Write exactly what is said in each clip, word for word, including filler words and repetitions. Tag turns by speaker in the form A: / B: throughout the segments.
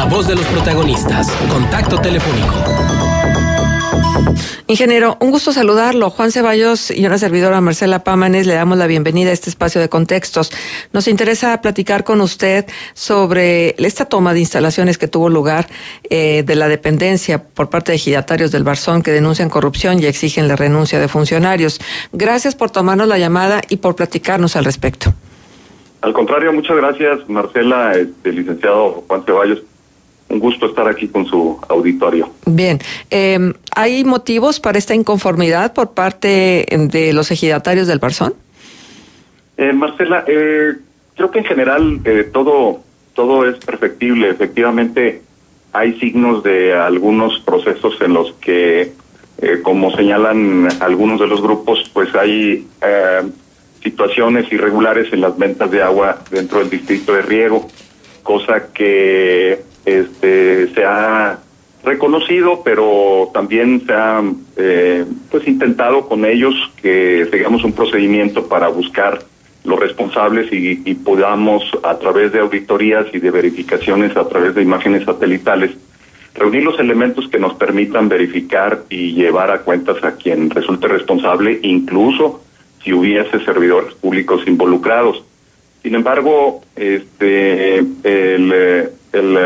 A: La voz de los protagonistas. Contacto telefónico.
B: Ingeniero, un gusto saludarlo. Juan Ceballos y una servidora, Marcela Pámanes, le damos la bienvenida a este espacio de contextos. Nos interesa platicar con usted sobre esta toma de instalaciones que tuvo lugar eh, de la dependencia por parte de ejidatarios del Barzón que denuncian corrupción y exigen la renuncia de funcionarios. Gracias por tomarnos la llamada y por platicarnos al respecto.
C: Al contrario, muchas gracias, Marcela, este, licenciado Juan Ceballos. Un gusto estar aquí con su auditorio.
B: Bien, eh, ¿hay motivos para esta inconformidad por parte de los ejidatarios del Barzón?
C: Eh, Marcela, eh, creo que en general eh, todo, todo es perfectible. Efectivamente, hay signos de algunos procesos en los que, eh, como señalan algunos de los grupos, pues hay eh, situaciones irregulares en las ventas de agua dentro del distrito de riego, cosa que este se ha reconocido, pero también se ha eh, pues intentado con ellos que sigamos un procedimiento para buscar los responsables y, y podamos, a través de auditorías y de verificaciones a través de imágenes satelitales, reunir los elementos que nos permitan verificar y llevar a cuentas a quien resulte responsable, incluso si hubiese servidores públicos involucrados. Sin embargo, este el, el,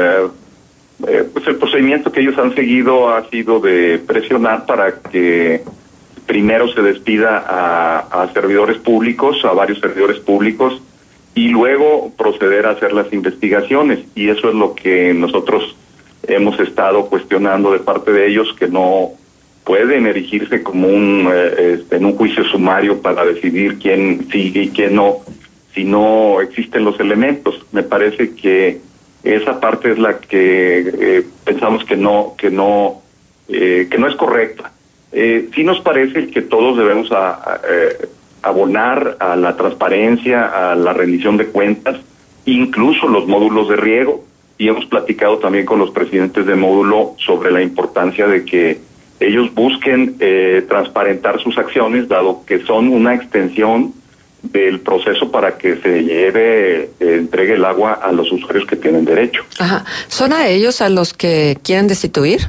C: eh, pues el procedimiento que ellos han seguido ha sido de presionar para que primero se despida a, a servidores públicos, a varios servidores públicos, y luego proceder a hacer las investigaciones. Y eso es lo que nosotros hemos estado cuestionando de parte de ellos, que no pueden erigirse como un eh, este, en un juicio sumario para decidir quién sigue y quién no, si no existen los elementos. Me parece que esa parte es la que eh, pensamos que no que no eh, que no es correcta. Eh, sí nos parece que todos debemos a, a, eh, abonar a la transparencia, a la rendición de cuentas, incluso los módulos de riego, y hemos platicado también con los presidentes de módulo sobre la importancia de que ellos busquen eh, transparentar sus acciones, dado que son una extensión del proceso para que se lleve, eh, entregue el agua a los usuarios que tienen derecho.
B: Ajá. ¿Son a ellos a los que quieren destituir?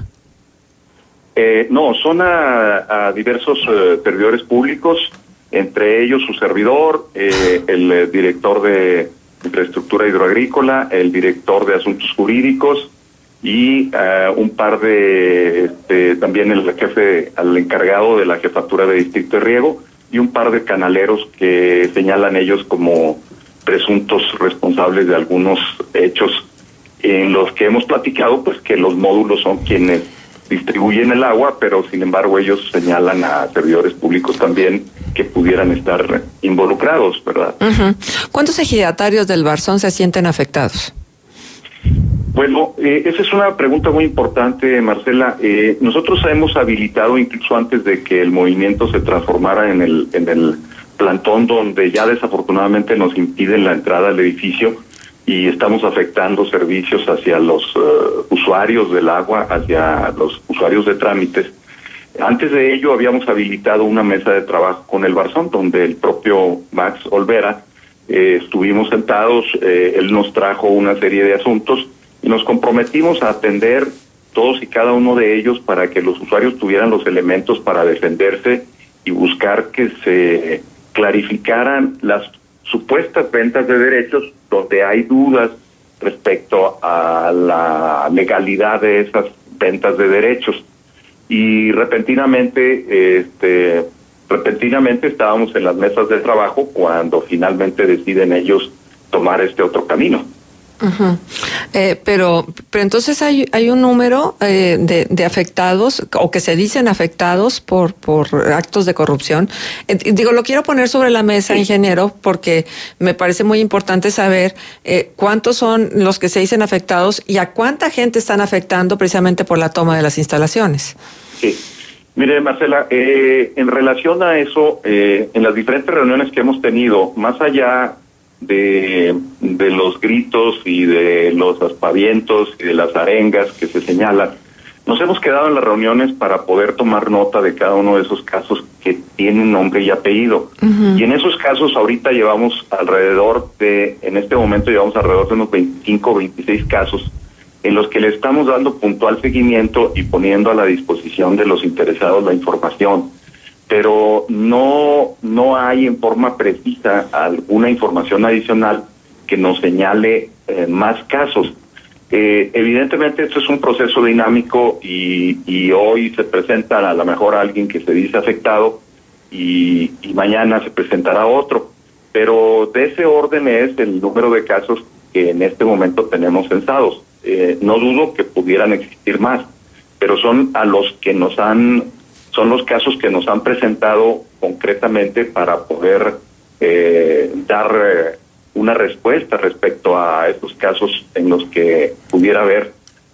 C: Eh, no, son a, a diversos eh, servidores públicos, entre ellos su servidor, eh, el eh, director de infraestructura hidroagrícola, el director de asuntos jurídicos y uh, un par de, este, también el jefe, al encargado de la jefatura de distrito de riego, y un par de canaleros que señalan ellos como presuntos responsables de algunos hechos en los que hemos platicado, pues que los módulos son quienes distribuyen el agua, pero sin embargo ellos señalan a servidores públicos también que pudieran estar involucrados, ¿verdad?
B: Uh-huh. ¿Cuántos ejidatarios del Barzón se sienten afectados?
C: Bueno, eh, esa es una pregunta muy importante, Marcela. Eh, nosotros hemos habilitado, incluso antes de que el movimiento se transformara en el en el plantón, donde ya desafortunadamente nos impiden la entrada al edificio y estamos afectando servicios hacia los uh, usuarios del agua, hacia los usuarios de trámites. Antes de ello habíamos habilitado una mesa de trabajo con el Barzón, donde el propio Max Olvera eh, estuvimos sentados, eh, él nos trajo una serie de asuntos y nos comprometimos a atender todos y cada uno de ellos para que los usuarios tuvieran los elementos para defenderse y buscar que se clarificaran las supuestas ventas de derechos donde hay dudas respecto a la legalidad de esas ventas de derechos. Y repentinamente, este, repentinamente estábamos en las mesas de trabajo cuando finalmente deciden ellos tomar este otro camino.
B: Uh-huh. Eh, pero, pero entonces hay hay un número eh, de, de afectados o que se dicen afectados por por actos de corrupción. Eh, digo, lo quiero poner sobre la mesa, sí, ingeniero, porque me parece muy importante saber eh, cuántos son los que se dicen afectados y a cuánta gente están afectando precisamente por la toma de las instalaciones.
C: Sí. Mire, Marcela, eh, en relación a eso, eh, en las diferentes reuniones que hemos tenido, más allá de, de los gritos y de los aspavientos y de las arengas que se señalan, nos hemos quedado en las reuniones para poder tomar nota de cada uno de esos casos que tienen nombre y apellido. Uh-huh. Y en esos casos ahorita llevamos alrededor de, en este momento llevamos alrededor de unos veinticinco, veintiséis casos en los que le estamos dando puntual seguimiento y poniendo a la disposición de los interesados la información, pero no, no hay en forma precisa alguna información adicional que nos señale eh, más casos. Eh, evidentemente esto es un proceso dinámico y, y hoy se presenta a lo mejor alguien que se dice afectado y, y mañana se presentará otro, pero de ese orden es el número de casos que en este momento tenemos censados. Eh, no dudo que pudieran existir más, pero son a los que nos han, son los casos que nos han presentado concretamente para poder eh, dar eh, una respuesta respecto a estos casos en los que pudiera haber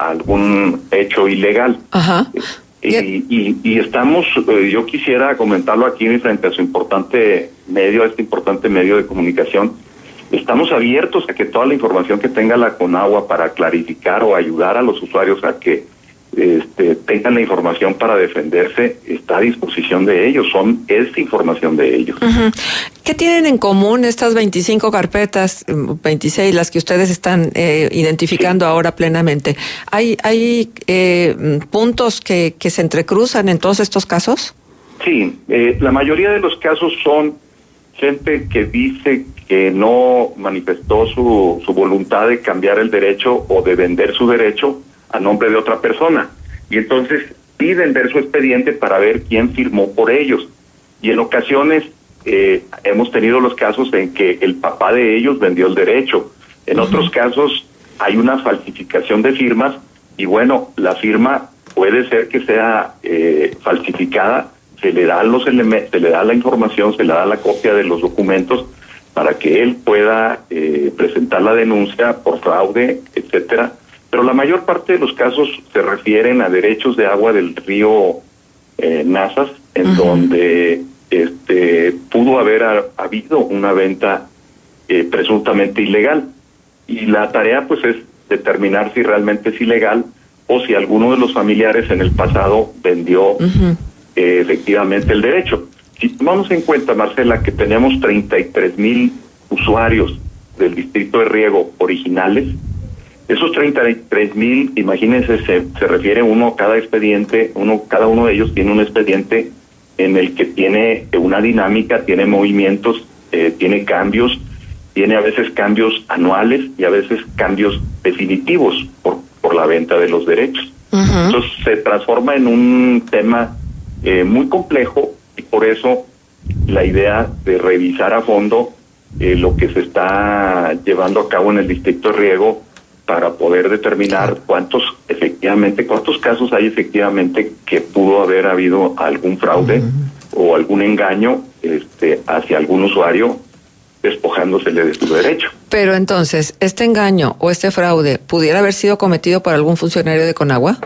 C: algún hecho ilegal.
B: Ajá.
C: Y, y, y estamos, eh, yo quisiera comentarlo aquí frente a su importante medio, a este importante medio de comunicación. Estamos abiertos a que toda la información que tenga la Conagua para clarificar o ayudar a los usuarios a que este, tengan la información para defenderse, está a disposición de ellos, son es información de ellos.
B: Uh-huh. ¿Qué tienen en común estas veinticinco carpetas, veintiséis, las que ustedes están eh, identificando sí. ahora plenamente? ¿Hay, hay eh, puntos que, que se entrecruzan en todos estos casos?
C: Sí, eh, la mayoría de los casos son gente que dice que no manifestó su, su voluntad de cambiar el derecho o de vender su derecho a nombre de otra persona. Y entonces piden ver su expediente para ver quién firmó por ellos. Y en ocasiones eh, hemos tenido los casos en que el papá de ellos vendió el derecho. En uh-huh. otros casos hay una falsificación de firmas y bueno, la firma puede ser que sea eh, falsificada, se le da los elementos, se le da la información, se le da la copia de los documentos para que él pueda eh, presentar la denuncia por fraude, etcétera. Pero la mayor parte de los casos se refieren a derechos de agua del río eh, Nazas, en uh-huh. donde este pudo haber ha, habido una venta eh, presuntamente ilegal. Y la tarea pues es determinar si realmente es ilegal o si alguno de los familiares en el pasado vendió uh-huh. eh, efectivamente el derecho. Si tomamos en cuenta, Marcela, que tenemos treinta y tres mil usuarios del distrito de riego originales, esos treinta y tres mil, imagínense, se, se refiere uno a cada expediente, uno cada uno de ellos tiene un expediente en el que tiene una dinámica, tiene movimientos, eh, tiene cambios, tiene a veces cambios anuales y a veces cambios definitivos por, por la venta de los derechos. Uh-huh. Entonces se transforma en un tema eh, muy complejo y por eso la idea de revisar a fondo eh, lo que se está llevando a cabo en el distrito de riego para poder determinar cuántos efectivamente, cuántos casos hay efectivamente que pudo haber habido algún fraude uh-huh. o algún engaño este, hacia algún usuario despojándosele de su derecho.
B: Pero entonces, ¿este engaño o este fraude pudiera haber sido cometido por algún funcionario de Conagua?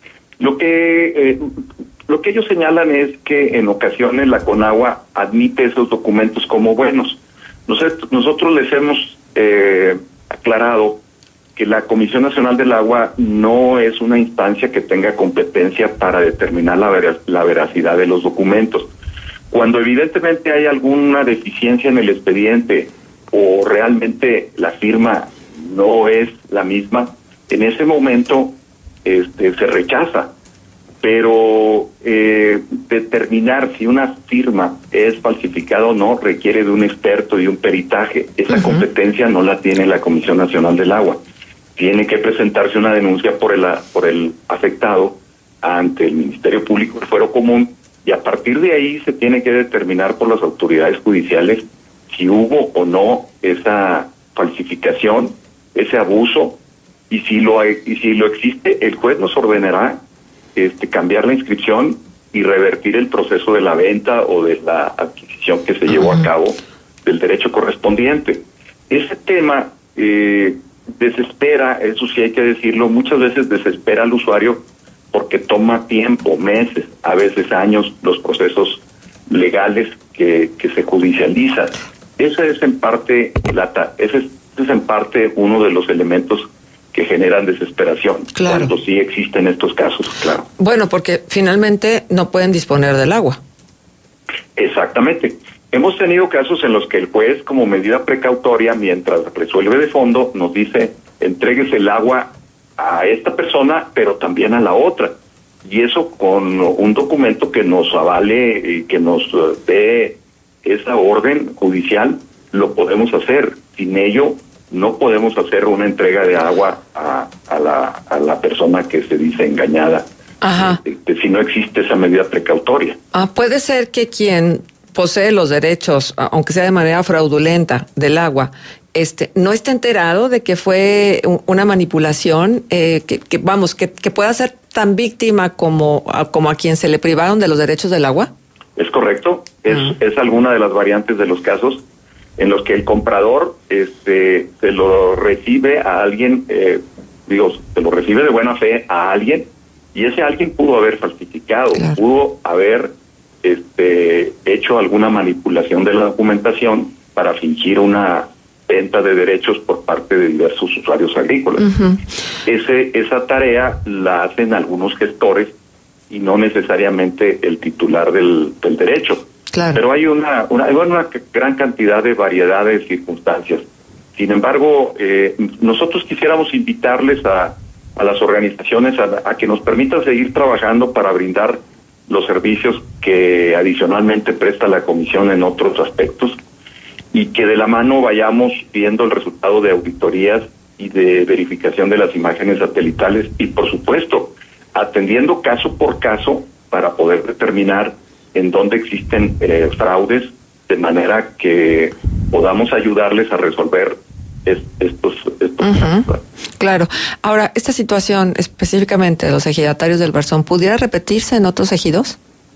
C: Lo que eh, lo que ellos señalan es que en ocasiones la Conagua admite esos documentos como buenos. Nosotros, nosotros les hemos eh, aclarado que la Comisión Nacional del Agua no es una instancia que tenga competencia para determinar la, vera, la veracidad de los documentos. Cuando evidentemente hay alguna deficiencia en el expediente o realmente la firma no es la misma, en ese momento este, se rechaza. Pero eh, determinar si una firma es falsificada o no requiere de un experto y un peritaje. Esa uh-huh. competencia no la tiene la Comisión Nacional del Agua. Tiene que presentarse una denuncia por el, por el afectado ante el Ministerio Público del Fuero Común y a partir de ahí se tiene que determinar por las autoridades judiciales si hubo o no esa falsificación, ese abuso, y si lo hay, y si lo existe, el juez nos ordenará este cambiar la inscripción y revertir el proceso de la venta o de la adquisición que se uh-huh. llevó a cabo del derecho correspondiente. Ese tema eh, desespera, eso sí hay que decirlo, muchas veces desespera al usuario porque toma tiempo, meses, a veces años, los procesos legales que, que se judicializan. Ese es en parte la, ese es, ese es en parte uno de los elementos que generan desesperación, claro. cuando sí existen estos casos, claro.
B: Bueno, porque finalmente no pueden disponer del agua.
C: Exactamente. Hemos tenido casos en los que el juez, como medida precautoria, mientras resuelve de fondo, nos dice, entréguese el agua a esta persona, pero también a la otra. Y eso con un documento que nos avale y que nos dé esa orden judicial, lo podemos hacer. Sin ello, no podemos hacer una entrega de agua a, a, la, a la persona que se dice engañada.
B: Ajá.
C: Eh, eh, si no existe esa medida precautoria.
B: Ah, puede ser que quien posee los derechos, aunque sea de manera fraudulenta, del agua, este, no esté enterado de que fue una manipulación, eh, que, que vamos, que, que pueda ser tan víctima como, como a quien se le privaron de los derechos del agua.
C: Es correcto, es,
B: uh-huh.
C: es alguna de las variantes de los casos en los que el comprador este, se lo recibe a alguien, eh, digo, se lo recibe de buena fe a alguien, y ese alguien pudo haber falsificado, claro. pudo haber este, hecho alguna manipulación de la documentación para fingir una venta de derechos por parte de diversos usuarios agrícolas. Uh-huh. Ese, esa tarea la hacen algunos gestores y no necesariamente el titular del, del derecho.
B: Claro.
C: Pero hay una, una, hay una gran cantidad de variedad de circunstancias. Sin embargo, eh, nosotros quisiéramos invitarles a, a las organizaciones a, a que nos permitan seguir trabajando para brindar los servicios que adicionalmente presta la Comisión en otros aspectos, y que de la mano vayamos viendo el resultado de auditorías y de verificación de las imágenes satelitales, y por supuesto atendiendo caso por caso para poder determinar en dónde existen eh, fraudes, de manera que podamos ayudarles a resolver es, estos, estos
B: uh-huh.
C: casos.
B: Claro. Ahora, esta situación específicamente de los ejidatarios del Barzón, ¿pudiera repetirse en otros ejidos?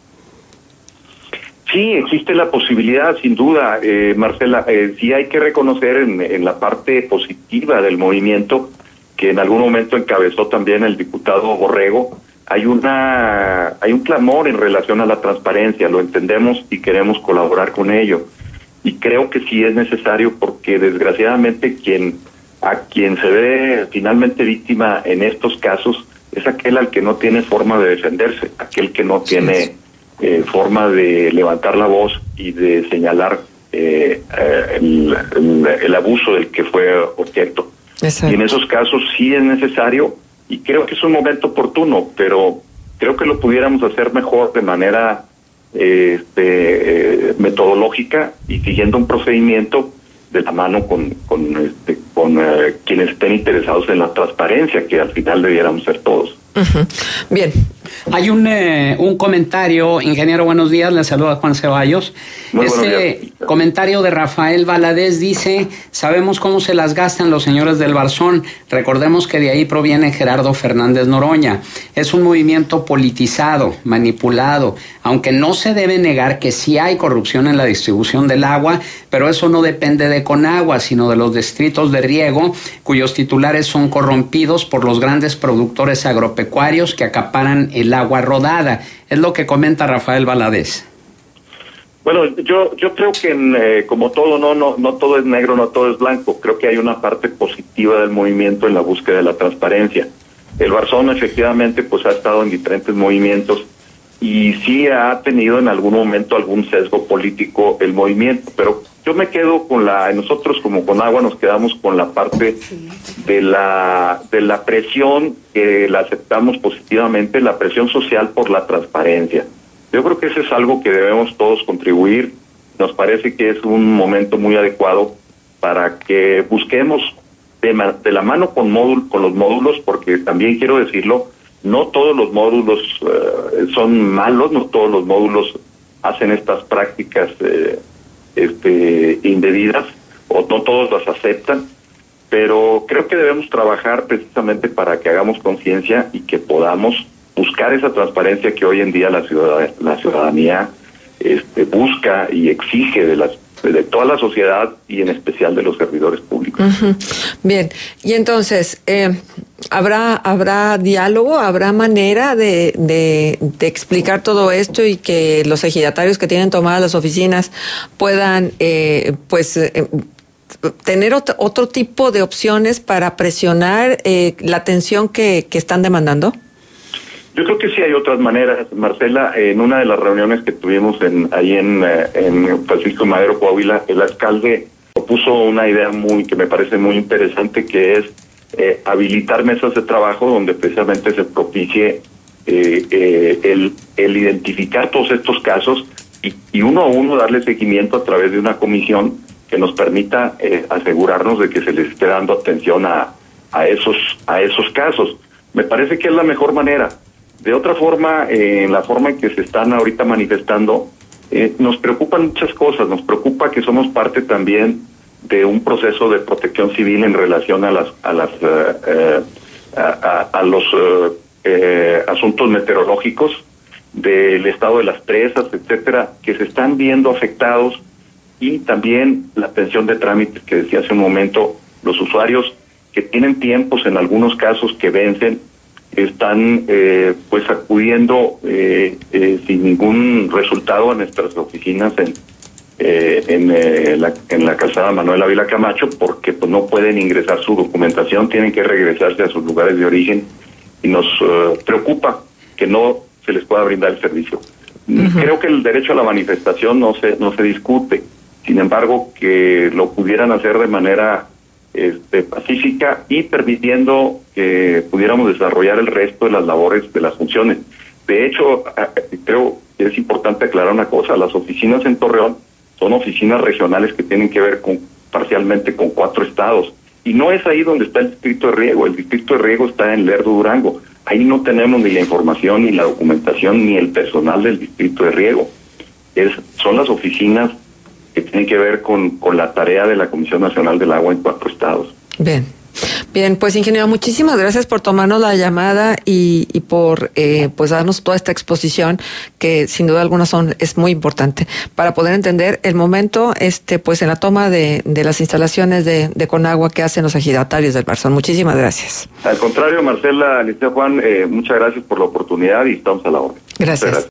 C: Sí, existe la posibilidad, sin duda, eh, Marcela. Eh, sí hay que reconocer en, en la parte positiva del movimiento, que en algún momento encabezó también el diputado Borrego, hay una hay un clamor en relación a la transparencia, lo entendemos y queremos colaborar con ello. Y creo que sí es necesario, porque desgraciadamente quien a quien se ve finalmente víctima en estos casos es aquel al que no tiene forma de defenderse, aquel que no tiene eh, forma de levantar la voz y de señalar eh, el, el, el abuso del que fue objeto. Exacto. Y en esos casos sí es necesario, y creo que es un momento oportuno, pero creo que lo pudiéramos hacer mejor de manera eh, este, eh, metodológica y siguiendo un procedimiento de la mano con con, este, con eh, quienes estén interesados en la transparencia, que al final debiéramos ser todos.
B: Uh-huh. Bien.
D: Hay un eh, un comentario, ingeniero, buenos días, le saluda Juan Ceballos.
C: Muy
D: este comentario de Rafael Valadez dice: sabemos cómo se las gastan los señores del Barzón, recordemos que de ahí proviene Gerardo Fernández Noroña. Es un movimiento politizado, manipulado, aunque no se debe negar que sí hay corrupción en la distribución del agua, pero eso no depende de Conagua, sino de los distritos de riego, cuyos titulares son corrompidos por los grandes productores agropecuarios que acaparan el agua rodada. Es lo que comenta Rafael Valadez.
C: Bueno, yo yo creo que en, eh, como todo, no no no todo es negro, no todo es blanco. Creo que hay una parte positiva del movimiento en la búsqueda de la transparencia. El Barzón efectivamente pues ha estado en diferentes movimientos y sí ha tenido en algún momento algún sesgo político el movimiento, pero yo me quedo con la, nosotros como Conagua nos quedamos con la parte de la de la presión que la aceptamos positivamente, la presión social por la transparencia. Yo creo que eso es algo que debemos todos contribuir. Nos parece que es un momento muy adecuado para que busquemos de, de la mano con módulo, con los módulos, porque también quiero decirlo, no todos los módulos uh, son malos, no todos los módulos hacen estas prácticas eh, este, indebidas, o no todos las aceptan, pero creo que debemos trabajar precisamente para que hagamos conciencia y que podamos buscar esa transparencia que hoy en día la ciudadanía, la ciudadanía este, busca y exige de las de toda la sociedad y en especial de los servidores públicos.
B: Uh-huh. Bien, y entonces, eh, ¿habrá habrá diálogo, habrá manera de, de, de explicar todo esto y que los ejidatarios que tienen tomadas las oficinas puedan, eh, pues, eh, tener otro, otro tipo de opciones para presionar eh, la atención que, que están demandando?
C: Yo creo que sí hay otras maneras, Marcela. En una de las reuniones que tuvimos en ahí en, en Francisco Madero, Coahuila, el alcalde propuso una idea muy que me parece muy interesante, que es eh, habilitar mesas de trabajo donde precisamente se propicie eh, eh, el, el identificar todos estos casos y, y uno a uno darle seguimiento a través de una comisión que nos permita eh, asegurarnos de que se les esté dando atención a, a esos a esos casos. Me parece que es la mejor manera. De otra forma, eh, en la forma en que se están ahorita manifestando, eh, nos preocupan muchas cosas. Nos preocupa que somos parte también de un proceso de protección civil en relación a las a las uh, eh, a, a, a los uh, eh, asuntos meteorológicos del estado de las presas, etcétera, que se están viendo afectados, y también la atención de trámites que decía hace un momento, los usuarios que tienen tiempos en algunos casos que vencen, están eh, pues acudiendo eh, eh, sin ningún resultado a nuestras oficinas en eh, en, eh, la, en la calzada Manuel Ávila Camacho, porque pues no pueden ingresar su documentación, tienen que regresarse a sus lugares de origen, y nos uh, preocupa que no se les pueda brindar el servicio. Uh-huh. Creo que el derecho a la manifestación no se no se discute, sin embargo que lo pudieran hacer de manera este, pacífica y permitiendo que pudiéramos desarrollar el resto de las labores, de las funciones. De hecho, creo que es importante aclarar una cosa: las oficinas en Torreón son oficinas regionales que tienen que ver con parcialmente con cuatro estados, y no es ahí donde está el distrito de riego. El distrito de riego está en Lerdo, Durango. Ahí no tenemos ni la información, ni la documentación, ni el personal del distrito de riego. Es, son las oficinas que tienen que ver con, con la tarea de la Comisión Nacional del Agua en cuatro estados.
B: Bien. Bien, pues ingeniero, muchísimas gracias por tomarnos la llamada y, y por eh, pues darnos toda esta exposición, que sin duda alguna son es muy importante para poder entender el momento este pues en la toma de, de las instalaciones de, de Conagua que hacen los ejidatarios del Barzón. Muchísimas gracias.
C: Al contrario, Marcela, Alicia, Juan, eh, muchas gracias por la oportunidad y estamos a la orden.
B: Gracias.